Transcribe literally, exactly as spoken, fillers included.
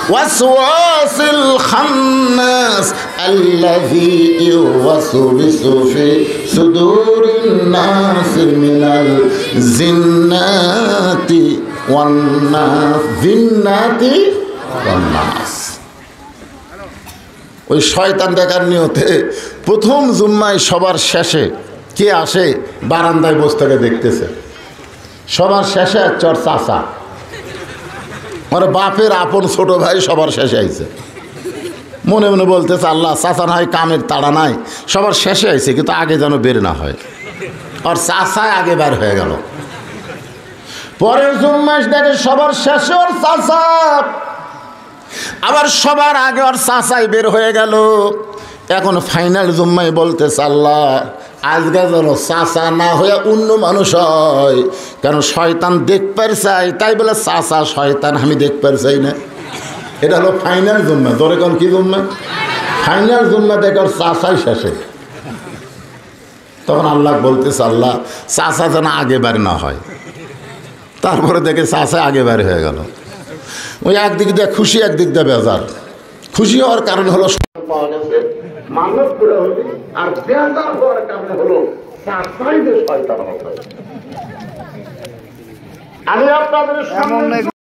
ওয়াসওয়াসিল খান্নাস আল্লাযী ইউওয়াসওয়িসু ফি সুদুরিন নাস মিনাল জিন্নাতি ওয়ান নাস জিন্নাতি ওয়ান নাস। ওই শয়তান দেখার নিয়তে প্রথম জুম্মায় সবার শেষে কে আসে? বারান্দায় বসে থেকে দেখতেছে। সবার শেষে চর চাচা, মানে বাপের আপন ছোট ভাই সবার শেষে আইছে। মনে মনে বলতেছে আল্লাহ, চাচা না হয় কামের তাড়া নাই, সবার শেষে আইছে, কিন্তু আগে যেন বের না হয়। আর চাচায় আগে বের হয়ে গেল। পরের জুম্মায় দেখে সবার শেষে ওর চাচা, আবার সবার আগে ওর চাচাই বের হয়ে গেল। এখন ফাইনাল জুম্মায় বলতেছে আল্লাহ, আজকে যেন চাচা না হয়ে অন্য মানুষ হয়, কারণ শয়তান দেখ পার চাই, তাই বলে চাচা শয়তান আমি দেখ পার চাই না। এটা হলো ফাইনাল জুম্মা। ধরে কোন কি জুম্মা? ফাইনাল জুম্মা দেখে ওর চাচাই শেষে। তখন আল্লাহ বলতেছে আল্লাহ, চাচা যেন আগে বের না হয়। তারপরে দেখে চাচা আগে বের হয়ে গেল। ওই একদিক দিয়ে খুশি, একদিক দিয়ে বেজার। খুশি হওয়ার কারণ হলো পাওয়া গেছে, মানত করে হবে, আর বেজার হওয়ার কারণ হলো চাচাই যে শয়তান হবে। আমি আপনাদের সামনে